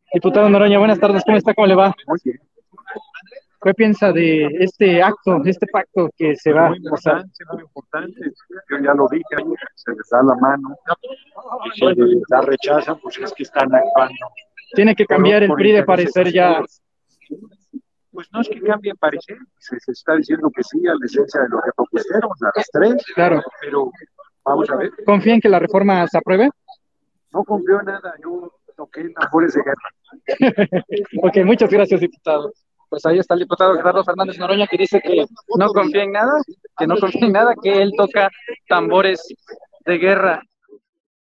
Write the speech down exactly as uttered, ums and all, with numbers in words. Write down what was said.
Diputado Noroña, buenas tardes, ¿cómo está? ¿Cómo le va? Muy bien, ¿Qué piensa de este acto, este pacto que se pues va a muy pasar? importante, muy importante. Yo ya lo dije, se les da la mano y si la rechazan, pues es que están actuando Tiene que por, cambiar el por P R I de intereses parecer ya. oscuros. Pues no es que cambie parecer, se, se está diciendo que sí a la esencia de lo que propusieron, a las tres, Claro, pero vamos a ver, ¿confía en que la reforma se apruebe? no confío en nada, yo toqué tambores de guerra. Ok, muchas gracias, diputado. Pues ahí está el diputado Gerardo Fernández Noroña que dice que no confía en nada, que no confía en nada, que él toca tambores de guerra.